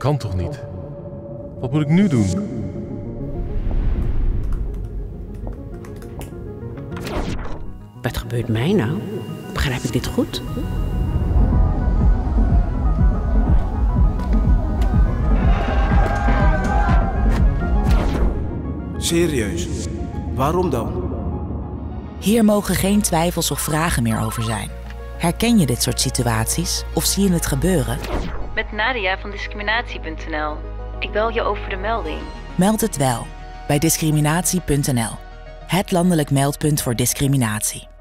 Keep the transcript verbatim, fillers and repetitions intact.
kan toch niet? Wat moet ik nu doen? Wat gebeurt mij nou? Begrijp ik dit goed? Serieus? Waarom dan? Hier mogen geen twijfels of vragen meer over zijn. Herken je dit soort situaties of zie je het gebeuren? Met Nadia van discriminatie punt n l. Ik bel je over de melding. Meld het wel bij discriminatie punt n l. Het landelijk meldpunt voor discriminatie.